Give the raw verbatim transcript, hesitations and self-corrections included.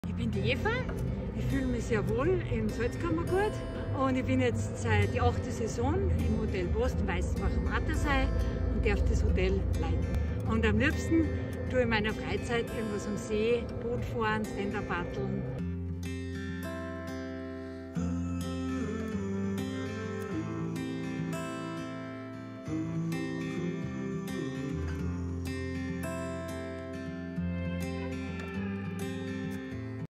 Ich bin die Eva, ich fühle mich sehr wohl im Salzkammergut und ich bin jetzt seit die achte Saison im Hotel Post im Weißenbach am Attersee und darf das Hotel leiten. Und am liebsten tue ich in meiner Freizeit irgendwas am See, Boot fahren, Stand-up paddeln.